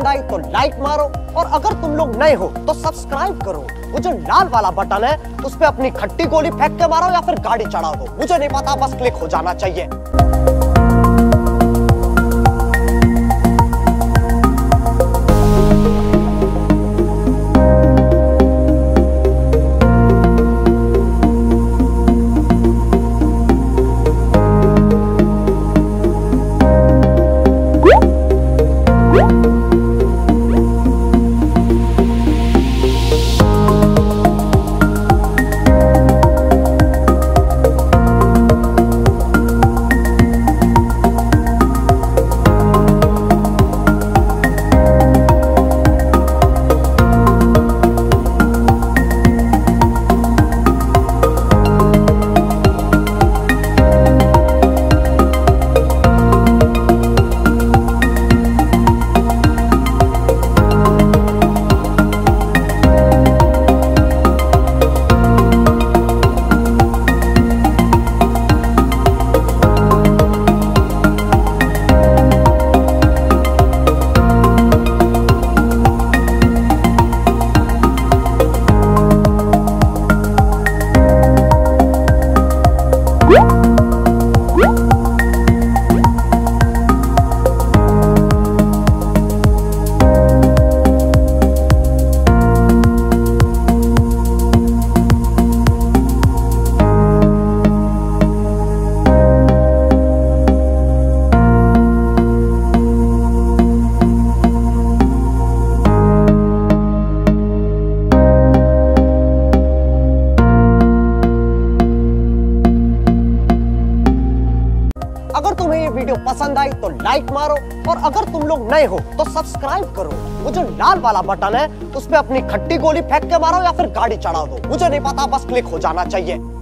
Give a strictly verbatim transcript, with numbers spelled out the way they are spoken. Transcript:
पसंद आई तो लाइक मारो, और अगर तुम लोग नए हो तो सब्सक्राइब करो। वो जो लाल वाला बटन है उस पे अपनी खट्टी गोली फेंक के मारो या फिर गाड़ी चढ़ा दो, मुझे नहीं पता, बस क्लिक हो जाना चाहिए। अगर तुम्हें ये वीडियो पसंद आई तो लाइक मारो, और अगर तुम लोग नए हो तो सब्सक्राइब करो। वो जो लाल वाला बटन है उस पे अपनी खट्टी गोली फेंक के मारो या फिर गाड़ी चढ़ा दो, मुझे नहीं पता, बस क्लिक हो जाना चाहिए।